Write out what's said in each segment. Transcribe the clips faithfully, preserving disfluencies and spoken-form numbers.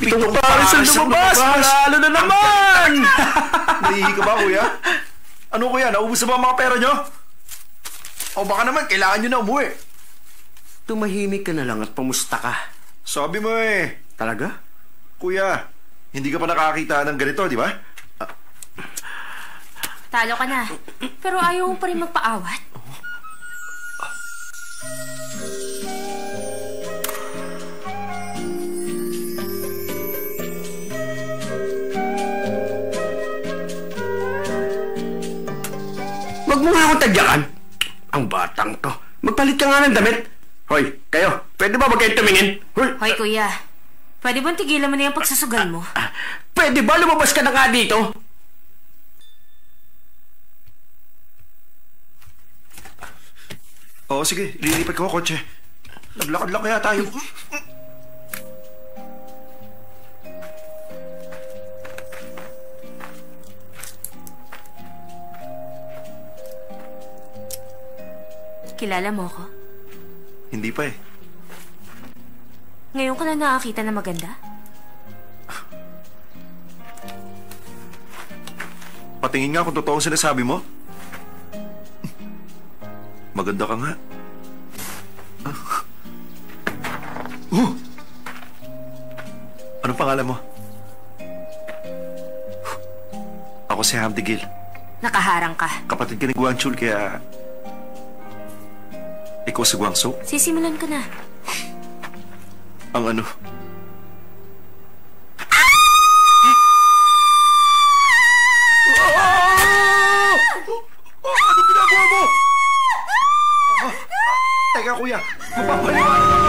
Pitong pares ang lumabas! Malalo na naman! Nahihi ka ba, kuya? Ano, kuya? Naubos na ba ang mga pera nyo? O baka naman, kailangan nyo na umuwi. Tumahimik ka na lang at pamusta ka. Sabi mo eh. Talaga? Kuya, hindi ka pa nakakita ng ganito, di ba? Ah. Talo ka na. Pero ayaw mo pa rin magpaawat. Huwag mo nga akong tagyakan. Ang batang to. Magpalit ka nga ng damit. Hoy, kayo, pwede ba wag kayong tumingin? Hoy, Hoy kuya, pwede bang tigilan mo na yung pagsusugal mo? Ah, pwede ba lumabas ka na nga dito? Oo, sige. Lilipat ko ang kotse. Naglakad lang kaya tayo. Kilala mo ko? Hindi pa eh. Ngayon ka na nakakita na maganda? Patingin nga kung totoo ang sinasabi mo. Maganda ka nga. Uh! Anong pangalan mo? Ako si Hamdigil. Nakaharang ka. Kapatid ka ni Guangchul, kaya... Ikaw si Guangzhou? Sisimulan ko na. Ang ano? Ano ginagawa mo? Ah, teka, kuya. Mapapaliwanag ako.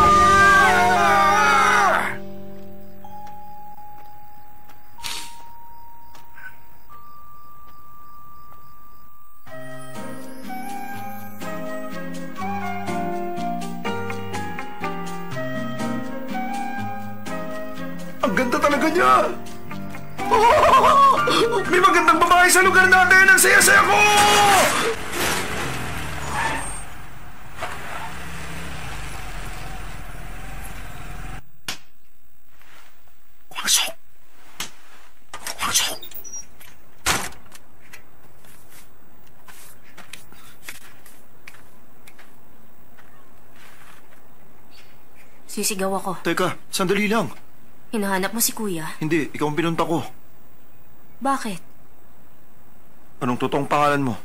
Ang ganda talaga niya. Oh, may magandang babae sa lugar natin. Ang saya-saya ko! Guangzhou! Guangzhou! Sisigaw ako. Teka, sandali lang. Hinahanap mo si kuya? Hindi, ikaw ang pinunta ko. Bakit? Anong totoong pangalan mo?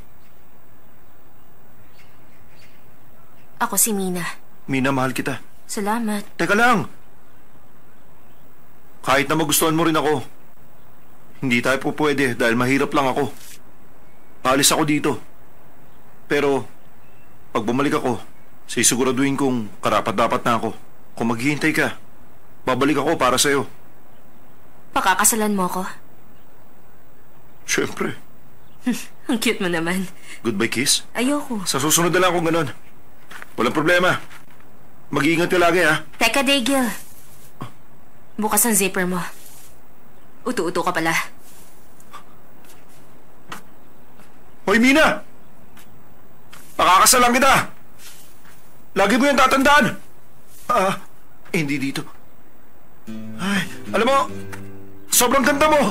Ako si Mina. Mina, mahal kita. Salamat. Teka lang! Kahit na magustuhan mo rin ako, hindi tayo po pwede dahil mahirap lang ako. Paalis ako dito. Pero, pag bumalik ako, sisiguraduhin kong karapat-dapat na ako. Kung maghihintay ka, babalik ako para sa'yo. Pakakasalan mo ako? Siyempre. Ang cute mo naman. Goodbye kiss? Ayoko. Sa susunod na lang kung ganun. Walang problema. Mag-iingat ka lagi, ha? Teka, Dagil. Bukas ang zipper mo. Utu-utu ka pala. Hoy, Mina! Pakakasalan kita! Lagi mo yan tatandaan! Ah, eh, hindi dito. Ay, alam mo, sobrang ganda mo!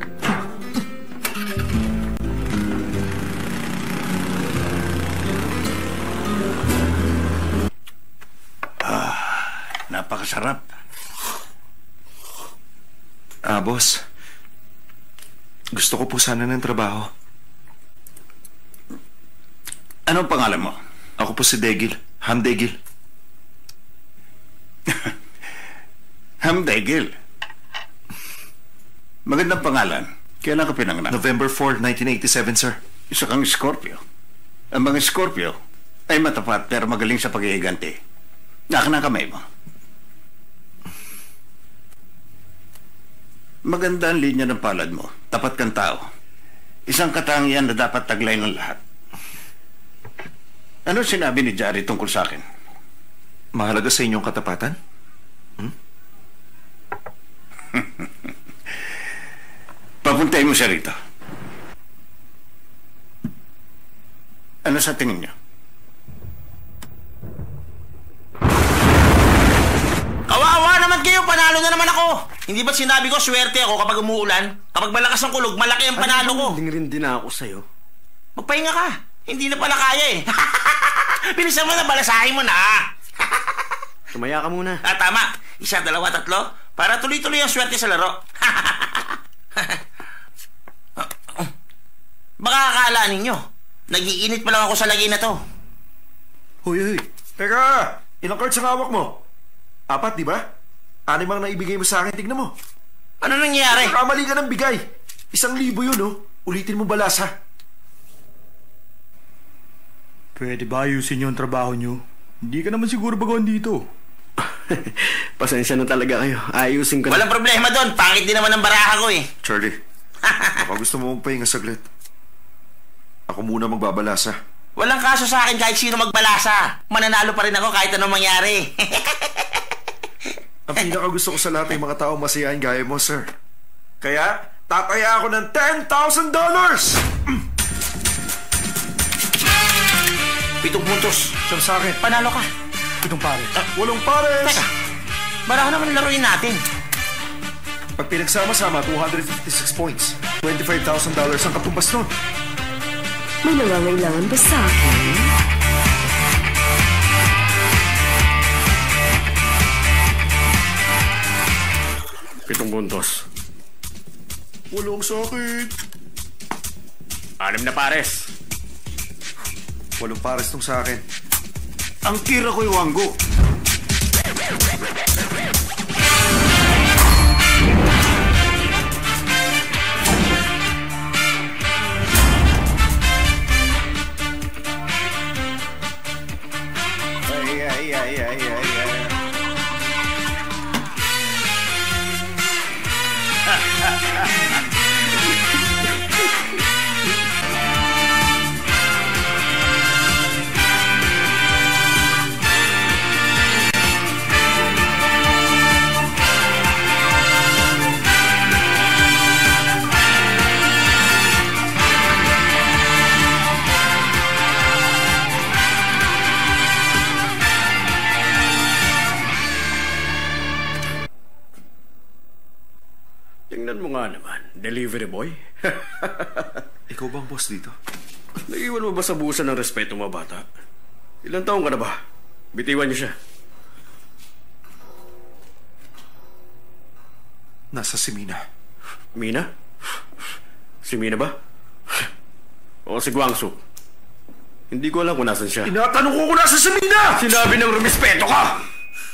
Ah, napakasarap. Ah, boss. Gusto ko po sana ng trabaho. Anong pangalan mo? Ako po si Dagil. Ham Dagil. Hamdegil. Magandang pangalan. Kailan ka pinanganak? November fourth, nineteen eighty-seven, sir. Isa kang Scorpio. Ang mga Scorpio ay matapat pero magaling sa pag-iiganti. Naka ng kamay mo. Maganda ang linya ng palad mo. Tapat kang tao. Isang katangian na dapat taglay ng lahat. Ano sinabi ni Jari tungkol sa akin? Mahalaga sa inyong katapatan? Hmm? Papuntay mo siya rito. Ano sa tingin niyo? Kawawa naman kayo! Panalo na naman ako! Hindi ba't sinabi ko, swerte ako kapag umuulan? Kapag malakas ang kulog, malaki ang panalo ko. Hindi rin din ako sa'yo. Magpahinga ka. Hindi na pala kaya eh. Bilisan mo na, balasahin mo na. Tumaya ka muna. Ah, tama. Isa, dalawa, tatlo. Para tuloy-tuloy ang swerte sa laro. Baka akala ninyo, nag-iinit pa lang ako sa lagay na to. Hoy, hoy. Teka, ilang cards ang hawak mo? Apat, di ba? Anim ang naibigay mo sa akin, tignan mo. Ano nangyayari? Kamali ka ng bigay. Isang libo yun, oh. Ulitin mo balasa. Pwede ba ayusin yung trabaho nyo? Hindi ka naman siguro baguhan dito. Pasensya na talaga kayo. Ayusin ko na. Walang problema doon. Pangit din naman ang baraha ko eh. Charlie, baka gusto mo magpahinga saglit. Ako muna magbabalasa. Walang kaso sa akin kahit sino magbalasa. Mananalo pa rin ako kahit anong mangyari. Ang pinaka gusto ko sa lahat ay mga taong masiyahin gaya mo, sir. Kaya, tataya ako ng ten thousand dollars! Pitong puntos. Siyam sa akin. Panalo ka. Itong pare. Ah, walong pares! Teka, baraha naman laruin natin. Pag pinagsama-sama, two hundred fifty-six points. twenty-five thousand dollars ang katumbas nun. May nangangailangan ba sa akin? Pitong puntos. Walong sa akin. Anim na pares. Walong pares tong sa akin. Ang tira ko'y wanggo. Ay, ay, ay, ay, ay, ay. Tingnan mo nga naman, delivery boy. Ikaw ba ang boss dito? Naiwan mo ba sa busan ng respeto mga bata? Ilang taong ka na ba? Bitiwan niyo siya. Nasa si Mina. Mina? Si Mina ba? O si Guangsu? Hindi ko alam kung nasan siya. Tinatanong ko kung nasa si Mina! Sinabi ng rumispeto ka!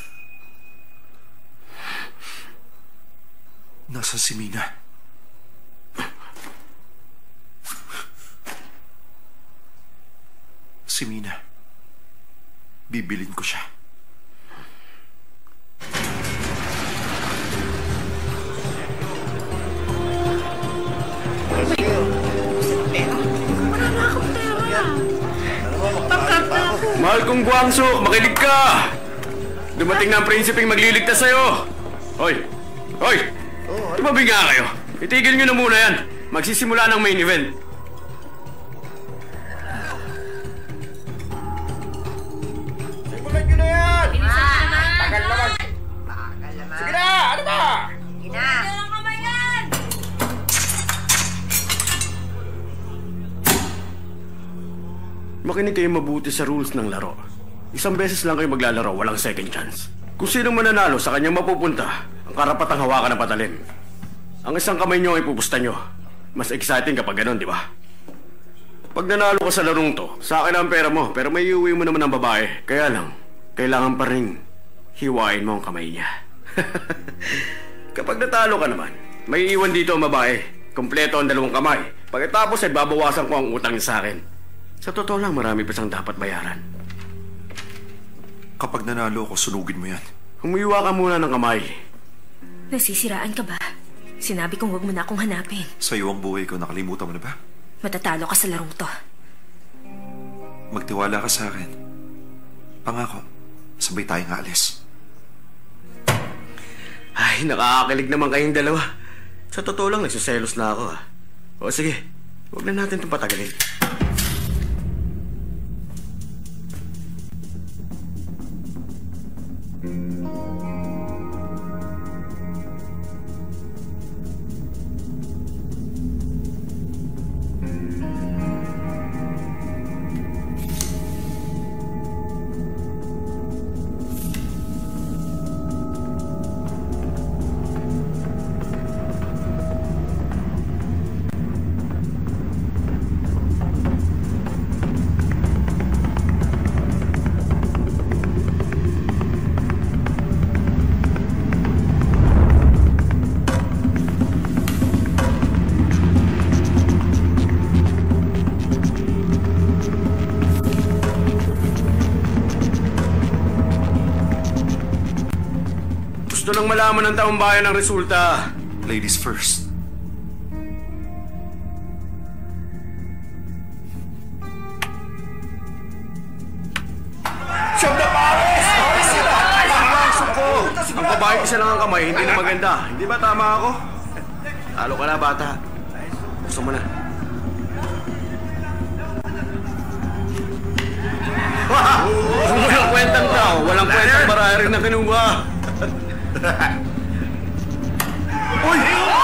Nasa si Mina. Si Mina. Bibilin ko siya. Mahal kong Guangsu, makinig ka! Dumating na ang prinsipeng magliligtas sa'yo! Hoy! Hoy! Tumabi nga kayo! Itigil nyo na muna yan! Magsisimula ng main event! Simulan nyo na yan! Tagal naman! Sige na! Ano ba? Makinig kayo mabuti sa rules ng laro. Isang beses lang kayo maglalaro, walang second chance. Kung sino mananalo, sa kanyang mapupunta, ang karapatang hawakan ng patalim. Ang isang kamay nyo ay pupusta nyo. Mas exciting kapag ganun, di ba? Pag nanalo ka sa larong to, sa akin ang pera mo, pero may iuwi mo naman ang babae. Kaya lang, kailangan pa rin hiwain mo ang kamay niya. Kapag natalo ka naman, may iwan dito ang babae. Kompleto ang dalawang kamay. Pagkatapos ay babawasan ko ang utang niya sa akin. Sa totoo lang, marami pa siyang dapat bayaran. Kapag nanalo ako, sunugin mo yan. Humiwa ka muna ng kamay. Nasisiraan ka ba? Sinabi kong huwag mo na akong hanapin. Sa'yo ang buhay ko, nakalimutan mo na ba? Matatalo ka sa larong to. Magtiwala ka sa akin. Pangako, sabay tayong aalis. Ay, nakakakilig naman kayong dalawa. Sa totoo lang, nagsiselos na ako ah. O sige, huwag na natin itong patagalin. malaman ng taong bayan ang resulta. Ladies first. Siyam na pares! Ang babae isa lang ang kamay, hindi na maganda. Hindi ba tama ako? Talo ka na, bata. Gusto mo na. Walang kwentang tao, walang kwentang maraya rin na kinuha. Uy!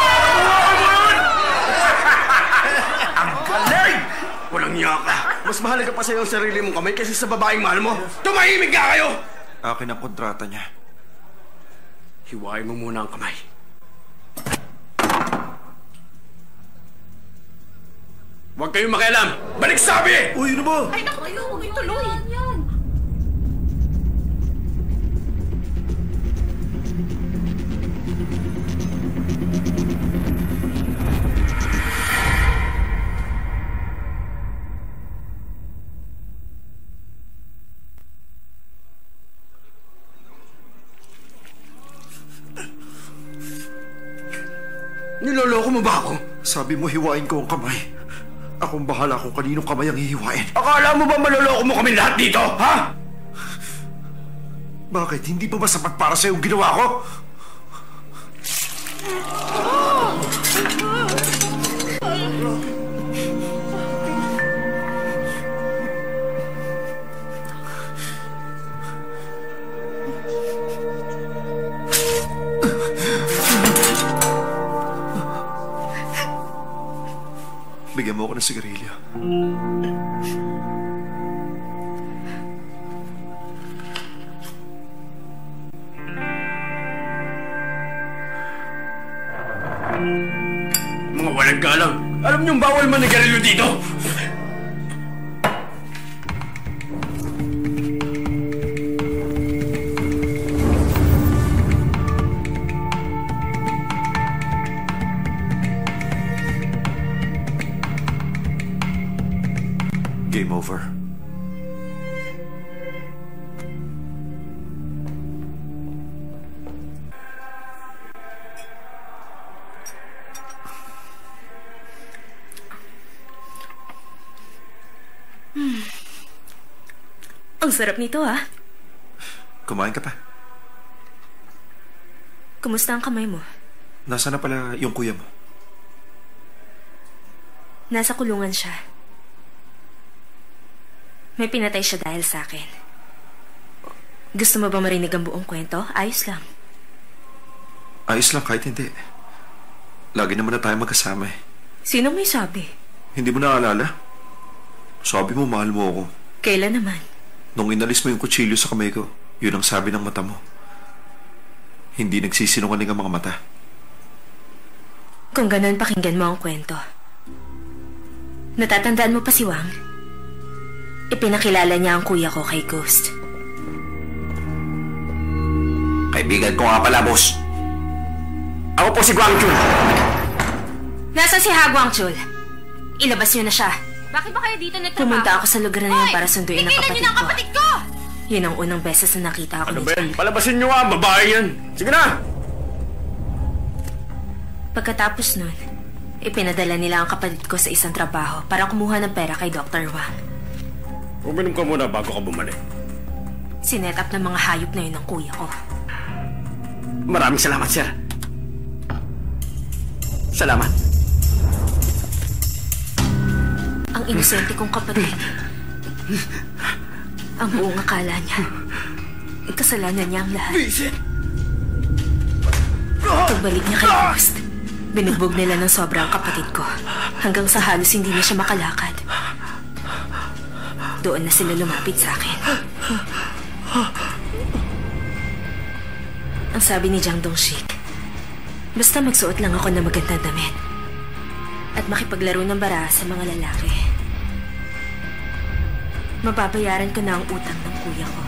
Ang galing! Walang niya ka. Mas mahalaga pa sa'yo ang sarili mong kamay kaysa sa babaeng mahal mo. Tumahimik ka kayo! Akin ang kontrata niya. Hiwain mo muna ang kamay. Huwag kayong makialam! Balik sabi! Uy, ano ba? Ay, naku, kayo, huwag yung tuloy. Yan. Niloloko mo ba ako? Sabi mo hiwain ko ang kamay. Akong bahala kung kaninong kamay ang hihiwain. Akala mo ba maloloko mo kami lahat dito, ha? Bakit? Hindi pa ba sapat para sa'yo ang ginawa ko? Bigyan mo ako ng sigarilyo. Mga walang galang. Alam niyong bawal manigarilyo dito. Game over. Hmm. Ang sarap nito, ah. Kumain ka pa? Kumusta ang kamay mo? Nasaan na pala yung kuya mo? Nasa kulungan siya. May pinatay siya dahil sa akin. Gusto mo ba marinig ang buong kwento? Ayos lang. Ayos lang kahit hindi. Lagi naman na tayo magkasama eh. Sino may sabi? Hindi mo naaalala? Sabi mo mahal mo ako. Kailan naman? Nung inalis mo yung kutsilyo sa kamay ko, yun ang sabi ng mata mo. Hindi nagsisinungaling ang mga mata. Kung ganun, pakinggan mo ang kwento. Natatandaan mo pa si Wang? Ipinakilala niya ang kuya ko kay Ghost. Kaibigan ko nga pala, boss. Ako po si Guangchul. Nasaan si Ha Guangchul? Ilabas niyo na siya. Bakit ba kayo dito nagtrabaho? Pumunta ako sa lugar na yun para sunduin ang kapatid niyo na ang ko. kapatid ko! Yun ang unang beses na nakita ako Ano ni ba yan? Jack. Palabasin niyo nga, babae yan. Sige na! Pagkatapos nun, ipinadala nila ang kapatid ko sa isang trabaho para kumuha ng pera kay Doctor Wang. Uminom ka muna bago ka bumalik. Sinet up ng mga hayop na yun ng kuya ko. Maraming salamat, sir. Salamat. Ang inosente kong kapatid. Ang buong akala niya. Kasalanan niya ang lahat. Vincent! Pagbalik niya kay Ghost, binugbog nila ng sobra ang kapatid ko. Hanggang sa halos hindi na siya makalakad. Doon na sila lumapit sa akin. Ang sabi ni Jiang Dongshik, basta magsuot lang ako ng magandang damit at makipaglaro ng bara sa mga lalaki, mababayaran ko na ang utang ng kuya ko.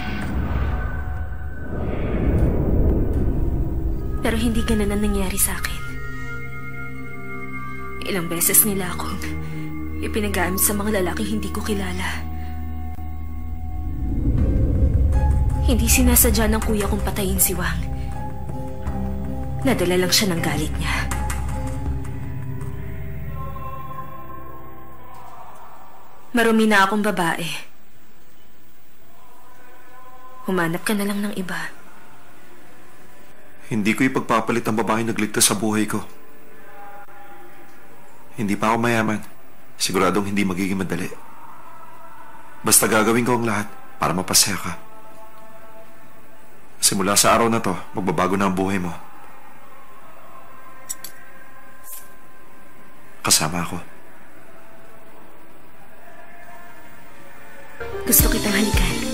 Pero hindi ganun ang nangyari sa akin. Ilang beses nila akong ipinagamit sa mga lalaking hindi ko kilala. Hindi sinasadya ng kuya kong patayin si Wang. Nadala lang siya ng galit niya. Marumi na akong babae. Humanap ka na lang ng iba. Hindi ko ipagpapalit ang babae nagligtas sa buhay ko. Hindi pa ako mayaman. Siguradong hindi magiging madali. Basta gagawin ko ang lahat para mapasaya ka. Simula sa araw na to, magbabago na ang buhay mo. Kasama ako. Gusto kitang halikan.